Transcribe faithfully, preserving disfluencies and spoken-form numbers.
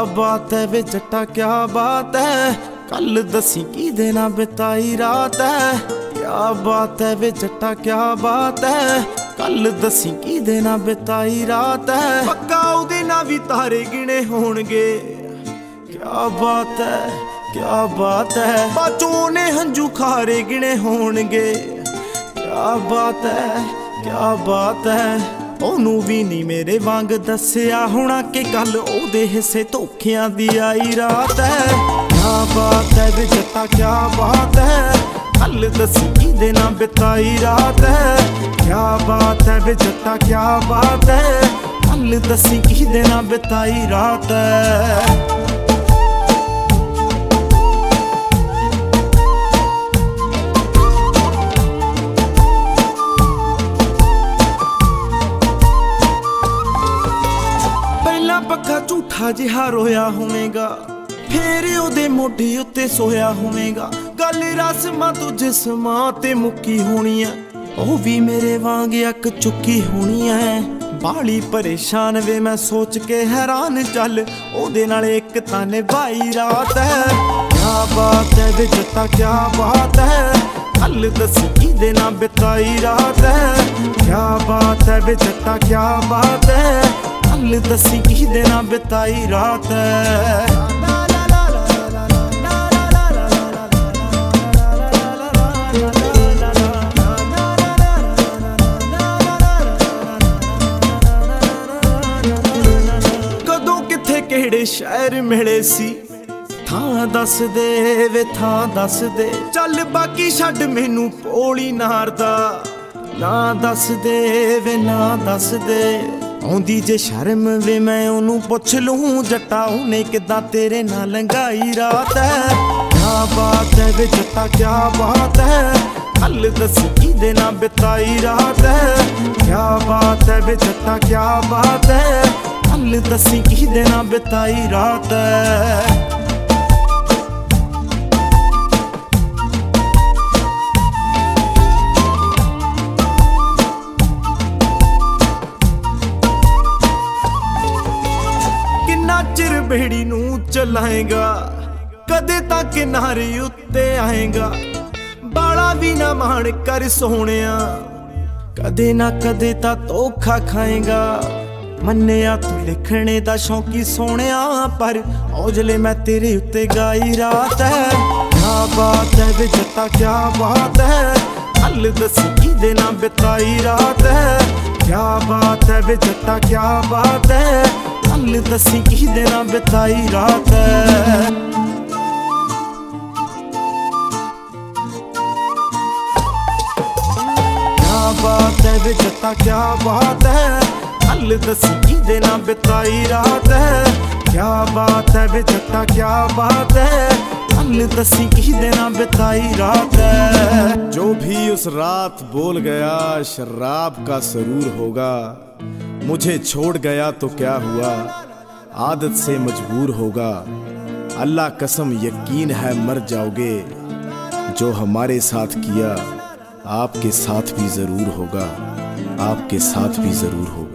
बात है वे जट्टा क्या बात है, कल दसी की देना बिताई रात है। क्या बात है वे जट्टा क्या बात है, कल दसी की देना बिताई रात है। पक्का उहदे नाल भी तारे गिने होणगे। क्या बात है क्या बात है, बाचों ने हंजू खारे गिने होणगे। क्या बात है क्या बात है, ओनू भी नहीं मेरे वांग दसिया होना कि कल ओदे हिस्से धोखियां दी आई रात है। क्या बात है वे जट्टा क्या बात है, कल दसी की देना बिताई रात है। क्या बात है वे जट्टा क्या बात है, कल दसी की देना बिताई रात है। पक्का झूठा जिहा रोया होवेगा, फेर ओदे मोढे उत्ते सोया होवेगा। गल रस्मां तो जिस्मां ते मुक्की होनी है, ओ भी मेरे वांग अक चुकी होनी है। बाली परेशान वे मैं सोच के हैरान, चल ओदे नाल इक तां निभाई रात है। क्या बात है वे जट्टा क्या बात है, कल दसी की देना बिताई रात है। क्या बात है वे जट्टा क्या बात है, कल दसी की देना बिताई रात है। कदों किथे केड़े शहर मिले सी, थां दस दे वे थां दस दे। चल बाकी छड्ड मैनू भोली नारदा, ना दस दे वे ना दस दे। आउंदी जे शर्म वे मैं ओनू पुछ लूं, जट्टा उन्हें किदां तेरे नाल लंघाई रात है। क्या बात है वे जट्टा क्या बात है, कल दसी की देना बिताई रात है। क्या बात है वे जट्टा क्या बात है, कल दसी की देना बिताई रात है। चिर बेड़ी नू चलाएगा, कदे तक किनारे उत्ते आएगा। बाला भी ना मान कर सोहणिया, कदे ना कदे ता धोखा खाएगा। मन्निया तू लिखने दा शौकी सोहणिया, पर औजले मैं तेरे उत्ते गाई रात है। क्या बात है वे जट्टा क्या बात है, कल दसी की देना बिताई रात है। क्या बात है वे जट्टा क्या बात है, कल दसी की देना बिताई रात है। क्या बात है वे जट्टा क्या बात है, कल दसी की देना बिताई रात है। क्या बात है वे जट्टा क्या बात है, कल दसी की देना बिताई रात है। जो भी उस रात बोल गया शराब का सरूर होगा, मुझे छोड़ गया तो क्या हुआ, आदत से मजबूर होगा। अल्लाह कसम यकीन है मर जाओगे, जो हमारे साथ किया आपके साथ भी ज़रूर होगा, आपके साथ भी ज़रूर होगा।